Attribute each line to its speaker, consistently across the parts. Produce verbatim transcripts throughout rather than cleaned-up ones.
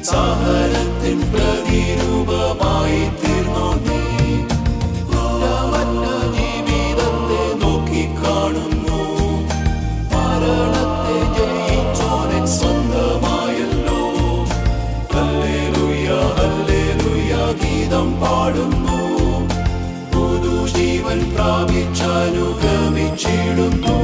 Speaker 1: സഹനത്തിൻ പ്രതിരൂപമായി തീർന്നു നീ. കുറ്റമറ്റ ജീവിതത്തെ നോക്കിക്കാണുന്നു, മരണത്തെ ജയിച്ചോനൻ സ്വന്തമായല്ലോ. ഹല്ലേലൂയ ഹല്ലേലൂയ ഗീതം പാടുന്നു, പുതുജീവൻ പ്രാപിച്ചനുഗമിച്ചിടുന്നു.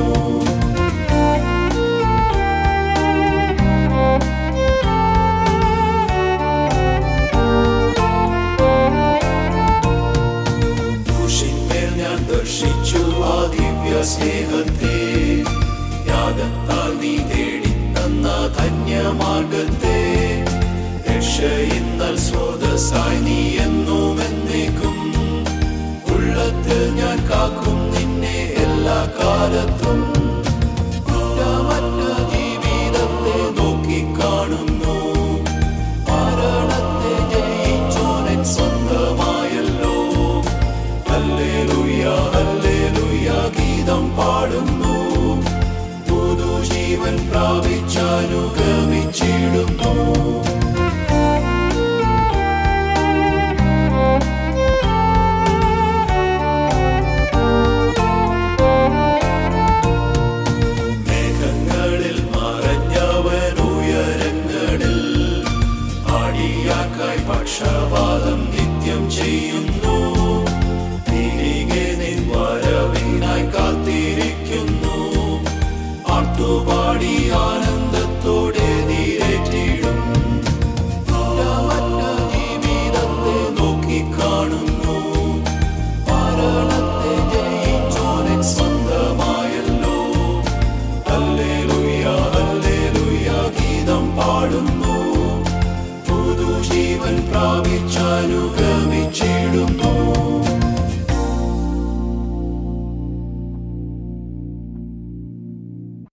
Speaker 1: ദർശിച്ചു ആ ദിവ്യ സ്നേഹത്തെ, യാഗത്താൽ നീ തേടിത്തന്ന ധന്യമാർഗത്തെ. രക്ഷയിന്നൽ സ്രോതസ്സായി നീ എന്നും എന്നേക്കും, ഉള്ളത്തിൽ ഞാൻ കാക്കും നിന്നെ എല്ലാ കാലത്തും. കുറ്റമറ്റ ജീവിതത്തെ നോക്കിക്കാണുന്നു, മരണത്തെ ജയിച്ചോനൻ സ്വന്തമായല്ലോ. ഹല്ലേലൂയ ഹല്ലേലൂയ ഗീതം പാടുന്നു, പുതുജീവൻ പ്രാപിച്ചനുഗമിച്ചിടുന്നു. മേഘങ്ങളിൽ മറഞ്ഞവൻ ഉയരങ്ങളിൽ, ആടിയാക്കായി പക്ഷപാതം നിത്യം ചെയ്യുന്നു. തിരികെ നിൻ വരവിനായി കാത്തിരിക്കുന്നു, പാട്ടുപാടി ആനന്ദത്തോടെ നീരേറ്റിടും. കുറ്റമറ്റ ജീവിതത്തെ നോക്കിക്കാണുന്നു, മരണത്തെ ജയിച്ചോനൻ സ്വന്തമായല്ലോ. ഹല്ലേലൂയ ഹല്ലേലൂയ ഗീതം പാടുന്നു, പുതുജീവൻ പ്രാപിച്ച